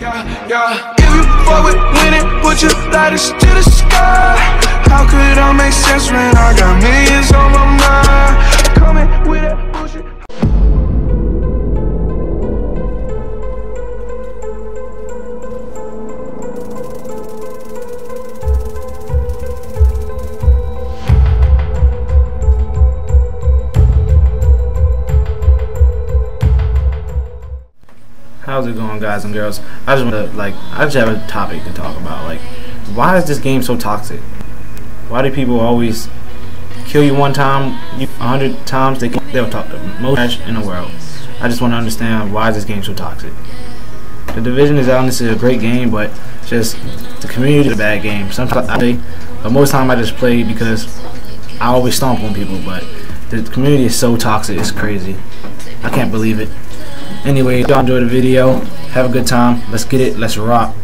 Yeah. If you fuck with winning, put your lighters to the sky. How could I make sense when I got millions on my mind? Coming with that bullshit. How's it going, guys and girls? I just have a topic to talk about. Like, why is this game so toxic? Why do people always kill you one time, 100 times they'll talk the most trash in the world? I just want to understand, why is this game so toxic? The Division is honestly a great game, but just the community is a bad game. Sometimes I play, but most of the time I just play because I always stomp on people. But the community is so toxic, it's crazy. I can't believe it. Anyway, if y'all enjoy the video, have a good time. Let's get it. Let's rock.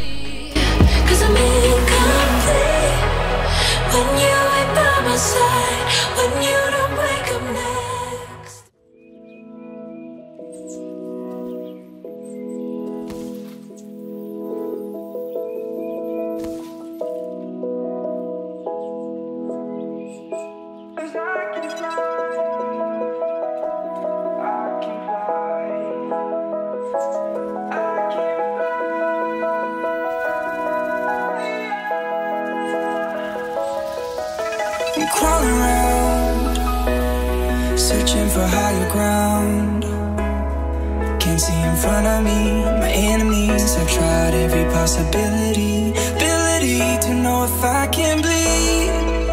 I'm crawling around, searching for higher ground. Can't see in front of me, my enemies. I've tried every possibility, ability to know if I can bleed.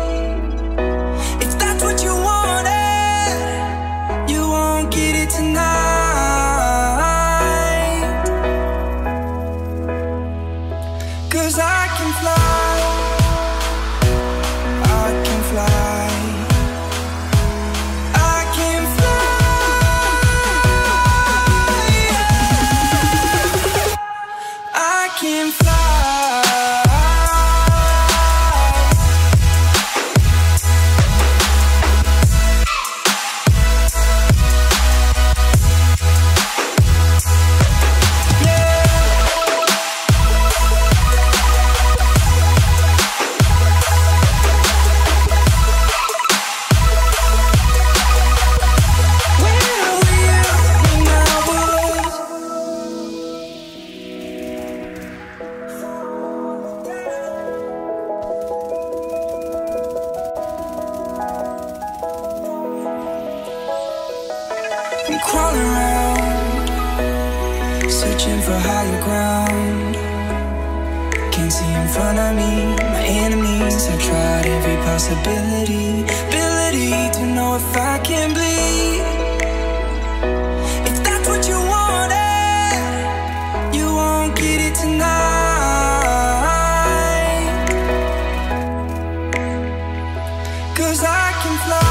If that's what you wanted, you won't get it tonight. 'Cause I can fly. I'm crawling around, searching for higher ground. Can't see in front of me, my enemies. I've tried every possibility, ability to know if I can bleed. If that's what you wanted, you won't get it tonight. 'Cause I can fly.